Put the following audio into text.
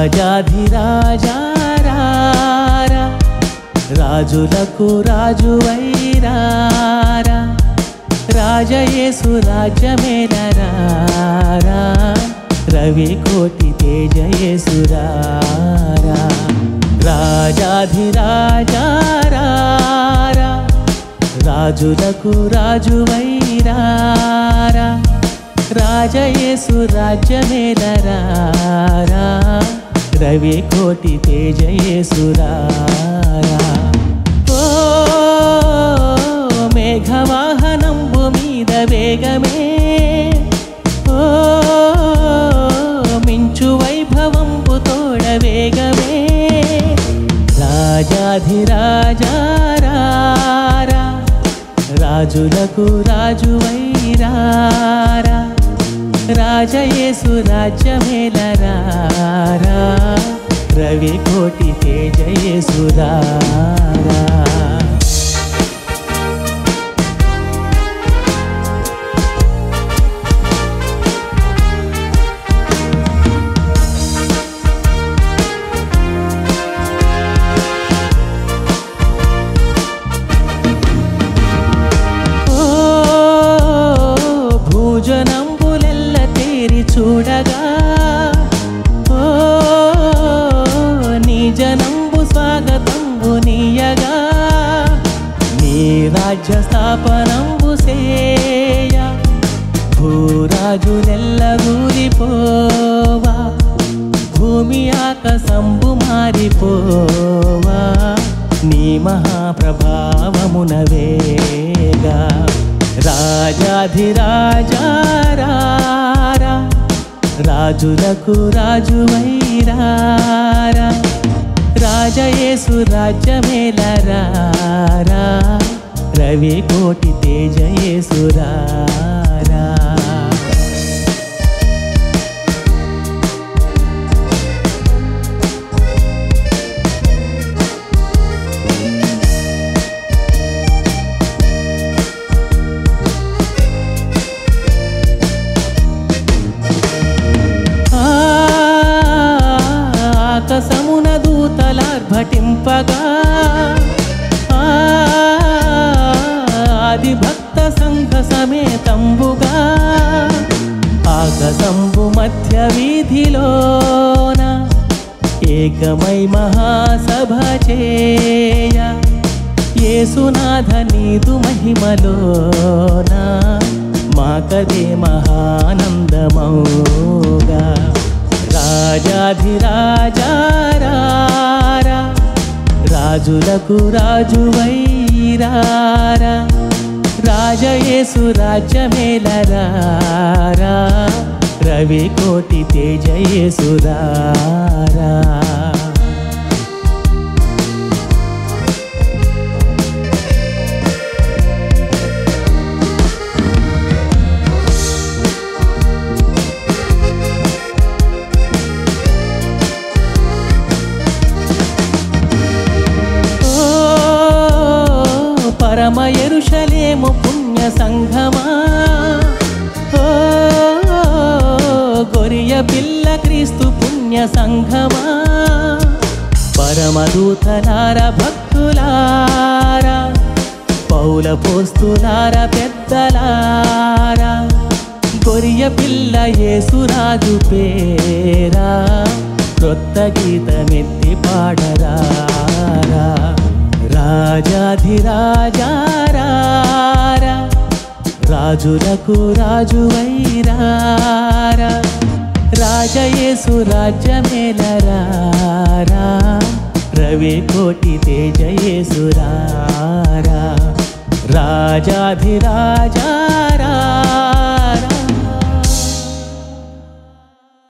రాజాధిరాజా రారా, రాజులకు రాజువైరారా, రాజయేసు రాజ్యమేలరారా, రవి కోటి తేజయేసురారా. రాజాధిరాజా రారా, రాజులకు రాజువైరారా, రాజయేసు రాజ్యమేలరారా, రవి కోటి తేజయేసురారా. ఓ మేఘవాహనంబు మీద వేగమే, ఓ మించు వైభవంబు తోడ వేగమే, రాజాధిరాజా రారా, రాజులకు రాజువైరారా, రాజయేసు రాజ్యమేలరారా, రవి కోటి తేజయేసురారా. భూజనంబులెల్ల తేరి చూడగా, ఓ నీ జనంబు స్వాగతంబు నీయగా, నీ రాజ్య స్థాపనంబు సేయ, భూరాజులెల్ల ఊరిపోవా, భూమి ఆకాశంబు మారిపోవా, నీ మహాప్రభావమున వేగా. రాజాధిరాజా రారా, రాజులకు రాజువైరారా, రాజయేసు రాజ్యమేలరారా, రవి కోటి తేజయేసురారా. ఆకాశమున దూతలార్భటింపగా, ఆది భక్త సంఘ సమేతంబుగా, ఆకాశంబు మధ్య వీధిలోన ఏకమై మహాసభ చేయ, యేసునాథ నీదు మహిమలోన మాకదే మహానందమౌగా. రాజాధిరాజా రారా, రాజులకు రాజువైరారా, రాజయేసు రాజ్యమేలరారా, రవి కోటి తేజయేసురారా. పరమ యెరూషలేము పుణ్య సంఘమా, ఓ గొరియ పిల్ల క్రీస్తు పుణ్య సంఘమా, పరమదూతలార భక్తులారా, పౌల పోస్తులార పెద్దలారా, గొరియ పిల్ల యేసురాజు పేరా, క్రొత్త గీతమెత్తి పాడరారా. రాజాధిరాజా రారా, రాజులకు రాజువైరారా, రాజయేసు రాజ్యమేలరారా, రవి కోటి తేజయేసురారా. రాజాధిరాజా